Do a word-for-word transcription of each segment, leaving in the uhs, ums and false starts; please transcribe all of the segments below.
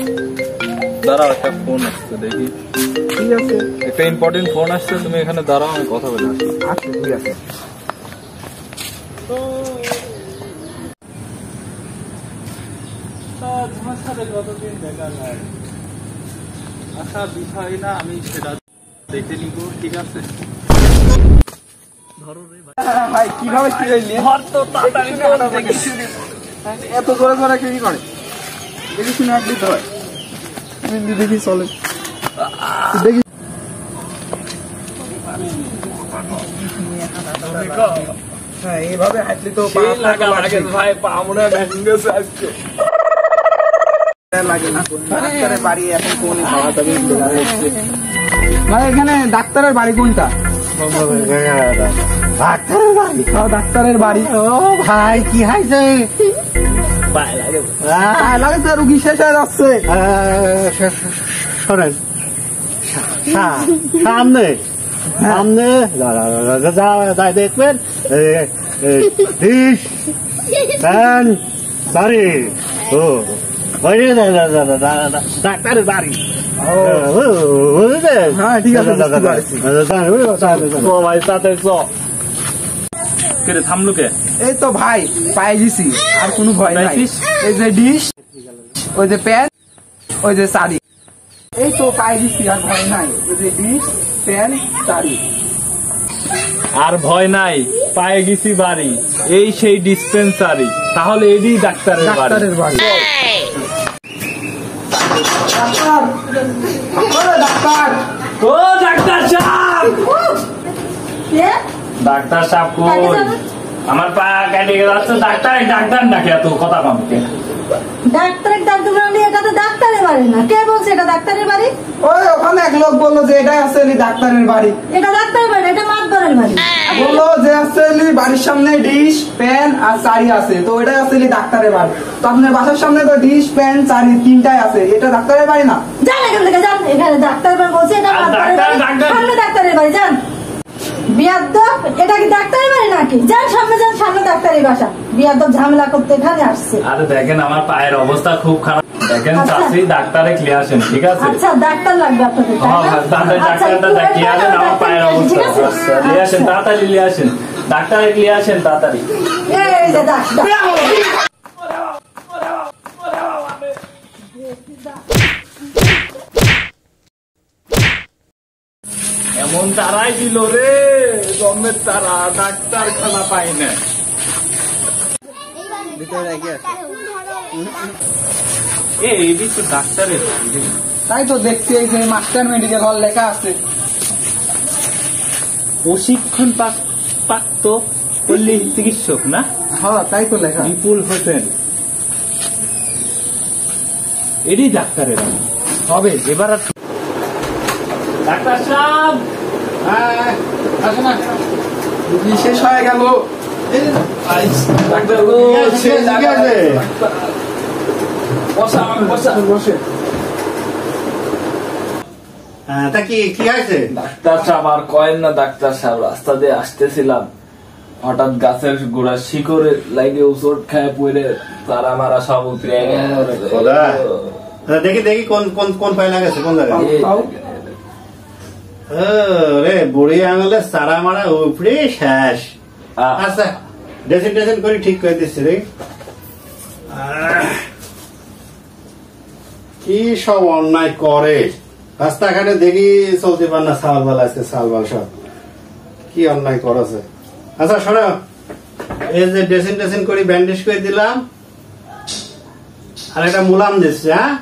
দাঁড়াও, একটা ফোন আসছে দেখি। ঠিক আছে, একটা ইম্পর্টেন্ট ফোন আসছে, তুমি এখানে দাঁড়াও, আমি কথা বলে আসছি। আচ্ছা ঠিক আছে। তোমার সাথে কতদিন দেখা নাই, আশা বিষয় না, আমি সেটা দেখে নিব। ঠিক আছে, ভাই কিভাবে কি হইলি? এত জোরে জোরে কি করে? দেখি শুনে একদিন হয় দেখি চলে দেখি। হ্যাঁ এইভাবে হাঁটলি তো ভাই পা মনে হয় ভেঙে গেছে আজকে। লাগে না ডাক্তারের বাড়ি এখন কোন পাওয়া যাবে? ভাই এখানে ডাক্তারের বাড়ি কোনটা? ডাক্তারের বাড়ি? ডাক্তারের বাড়ি। ও ভাই কি হয়েছে? লাগে রুগী শেষ হয়ে যাচ্ছে। শোনেন সামনে সামনে যাই দেখবেন বাড়ি। ও ডাক্তারের বাড়ি। হ্যাঁ ঠিক আছে, থামলু কে? এই তো ভাই পায়ে গেছি, আর কোনো ভয় নাই। এই যে ডিশ, ওই যে প্যান, ওই যে শাড়ি, এই তো পায়ে গেছি, আর ভয় নাই। ওই যে ডিশ, প্যান, শাড়ি, আর ভয় নাই, পায়ে গেছি বাড়ি। এই সেই ডিসপেন্সারি, তাহলে এরই ডাক্তারের বাড়ি। ডাক্তারের বাড়ি। ডাক্তার, ও ডাক্তার সাহেব, ডাক্তার সাহেব কই? আমার পা কেটে গেছে, ডাক্তার ডাক্তার ডাকে, এত কথা কম কে? ডাক্তার ডাক্তার এটা তো ডাক্তারের বাড়ি না। কে বলছে এটা ডাক্তারের বাড়ি? ওই ওখানে এক লোক বললো যে এটা আসলে ডাক্তারের বাড়ি। এটা ডাক্তারের বাড়ি, এটা মাতবরের বাড়ি। বললো যে আসলে বাড়ির সামনে ডিশ, প্যান আর শাড়ি আছে, তো এটা আসলে ডাক্তারের বাড়ি। তো আপনার বাসার সামনে তো ডিশ, প্যান, শাড়ি তিনটাই আছে, এটা ডাক্তারের বাড়ি না? যান এখান থেকে যান, এখানে ডাক্তারের বাড়ি বলছে, এটা মাতবরের বাড়ি। সামনে ডাক্তারের বাড়ি যান। বিয়াদ্দপ, এটা কি ডাক্তারের বাড়ি নাকি? যান সামনে যান, সামনে ডাক্তারের বাসা। বিয়াদ্দপ ঝামেলা করতে এখানে আসছে। আরে দেখেন আমার পায়ের অবস্থা খুব খারাপ, দেখেন চাষি ডাক্তারে ক্লিয়ার আসেন। ঠিক আছে, আচ্ছা ডাক্তার লাগবে আপনাদের? ডাক্তারটা দেখিয়ে আসেন আমার পায়ের অবস্থা। নিয়ে আসেন তাড়াতাড়ি, নিয়ে আসেন ডাক্তারে, নিয়ে আসেন তাড়াতাড়ি। এই যে ডাক্তার, এমন তারাই দিল রে, গমের তারা, ডাক্তারখানা পাই না। এই তো ডাক্তারের, তাই তো দেখছি, এই যে মাস্টার মেডিকেল হল লেখা আছে। প্রশিক্ষণ প্রাপ্ত পল্লী চিকিৎসক না? হ্যাঁ তাই তো লেখা। বিপুল হোসেন, এরই ডাক্তারের হবে। এবার ডাক্তার সাহেব, শেষ হয়ে গেল। ডাক্তার বসে। তা কি কি হয়েছে? ডাক্তার সাহেব আর কয়েন না ডাক্তার সাহেব, রাস্তা দিয়ে আসতেছিলাম, হঠাৎ গাছের গোড়া শিকড়ে লাগে ওষুধ খায় পড়ে তারা মারা সব উতরে গেছে। দেখি দেখি কোন কোন কোন পায়ে লাগাছে, কোন জায়গায়? রে বুড়ি আঙুলে সারা মারা উপরে শেষ। আচ্ছা ড্রেসিং ড্রেসিং করে ঠিক করে দিচ্ছি রে। কি সব অন্যায় করে রাস্তাঘাটে দেখি, চলতে পার না, সাল বাল আসছে, সাল বাল সব কি অন্যায় করেছে। আচ্ছা শোনো, এই যে ড্রেসিং ড্রেসিং করে ব্যান্ডেজ করে দিলাম, আর একটা মোলাম দিচ্ছি। হ্যাঁ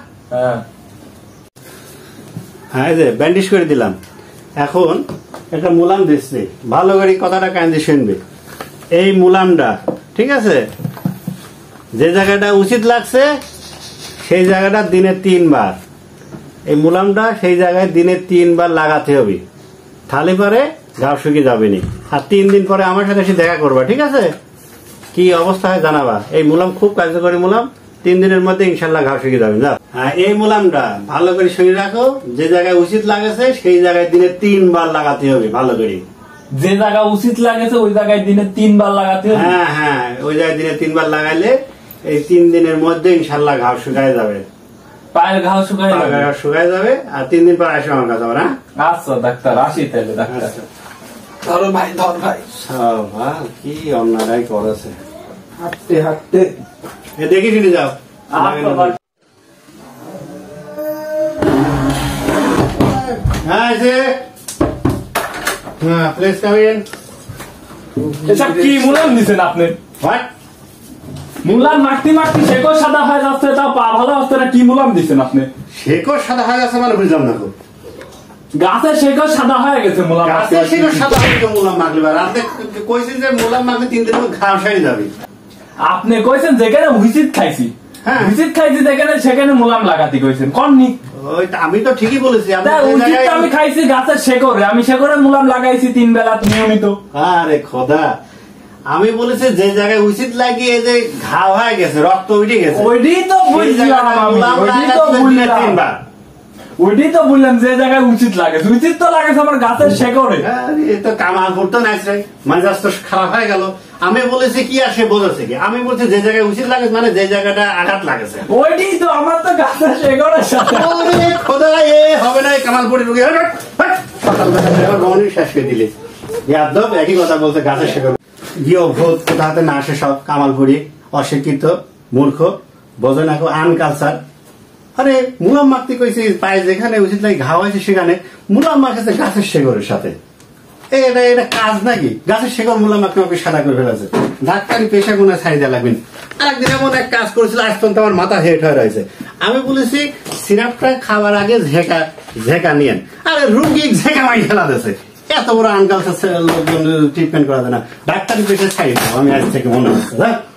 হ্যাঁ এই যে ব্যান্ডেজ করে দিলাম, এখন একটা মোলাম দিচ্ছি, ভালো করে কথাটা কান্দে শুনবে। এই মোলামটা ঠিক আছে, যে জায়গাটা উচিত লাগছে সেই জায়গাটা দিনে তিনবার, এই মোলামটা সেই জায়গায় দিনে তিনবার লাগাতে হবে, তাহলে পরে ঘাও শুকিয়ে যাবে নি। আর তিন দিন পরে আমার সাথে এসে দেখা করবা, ঠিক আছে? কি অবস্থা হয় জানাবা। এই মোলাম খুব কার্যকরী মোলাম, তিন দিনের মধ্যে ইনশাল্লাহ ঘাও শুকিয়ে যাবে। যা এই মোলামটা ভালো করে শুনে রাখো, যে জায়গায় উচিত লাগেছে সেই জায়গায় দিনে তিনবার লাগাতে হবে ভালো করে। যে জায়গা উচিত লাগেছে ওই জায়গায় দিনে তিনবার লাগাতে হবে? হ্যাঁ হ্যাঁ, ওই জায়গায় দিনে তিনবার লাগাইলে এই তিন দিনের মধ্যে ইনশাল্লাহ ঘাও শুকায় যাবে। পায়ের ঘাও শুকায় যাবে, শুকায় যাবে আর তিন দিন পর আসে আমার কাছে। না আচ্ছা ডাক্তার, আসি তাহলে ডাক্তার। ধরো ভাই, ধর ভাই। সাবাল, কি অন্যায় করেছে। হাঁটতে হাঁটতে দেখি ফিরে যাও। হ্যাঁ প্লিজ কাম ইন। এসব কি মুলাম দিচ্ছেন আপনি? হোয়াট? মুলাম মাখতে মাখতে শেকড় সাদা হয়ে যাচ্ছে, তাও পা ভালো হচ্ছে না, কি মুলাম দিচ্ছেন আপনি? শেকড় সাদা হয়ে যাচ্ছে মানে বুঝলাম না। গাছের শেকড় সাদা হয়ে গেছে মুলাম। গাছের শেকড় সাদা হয়ে গেছে মুলাম মাখলে, আপনি কইছেন যে মুলাম মাখলে তিন দিন ঘাম সারি যাবে। আপনি কইছেন যেখানে হুইচিত খাইছি, হ্যাঁ হুইচিত খাইছি যেখানে, সেখানে মুলাম লাগাতে কইছেন, কননি? আমি তো ঠিকই বলেছি। আমি খাইছি গাছের শেকড়ে, আমি শেকড়ে মুলাম লাগাইছি তিন বেলা নিয়মিত। আরে খোদা, আমি বলেছি যে জায়গায় উচিত লাগিয়ে যে ঘা হয়ে গেছে, রক্ত উঠে গেছে, ওইটাই তো বুঝলাম আমি, ওইটাই তো বুঝলাম, ওইটাই তো বললাম যে জায়গায় উচিত লাগে। উচিত তো লাগে আমার গাছের শেকড়ে। তো কামাল করতো না, মেজাজ তো খারাপ হয়ে গেল। আমি বলেছি কি আর সে বোঝাচ্ছে কি? আমি বলছি যে জায়গায় উচিত লাগে মানে যে জায়গাটা আঘাত লাগেছে, ওইটাই তো আমার তো গাছের শেকড়ের সাথে। খোদা, এ হবে না কামালপুরি রুগী শেষ করে দিলে। একই কথা বলছে, গাছের শেকড় গিয়ে ভোট কোথাতে না আসে সব কামালপুরি, অশিক্ষিত, মূর্খ, বোঝে না, আনকালচার। আরে মুলাম মাখতে কইছি পায়ে যেখানে উচিত লাগে ঘা হয়েছে সেখানে মুলাম মাখেছে গাছের শেকড়ের সাথে। এটা এটা কাজ নাকি? গাছের শেকড় মুলাম মাখতে আমাকে সাদা করে ফেলেছে। ডাক্তারি পেশা গুণা ছাড়ি দেওয়া লাগবেন। আরেকদিন এমন এক কাজ করেছিল, আজ পর্যন্ত আমার মাথা হেট হয়ে রয়েছে। আমি বলেছি সিরাপটা খাবার আগে ঝেঁকা ঝেঁকা নিয়েন, আরে রুগী ঝেঁকা মাই খেলা দিয়েছে। এত বড় আনকালচার লোকজন ট্রিটমেন্ট করা যায় না, ডাক্তারি পেশা ছাড়ি দেবো আমি আজ থেকে মনে হচ্ছে।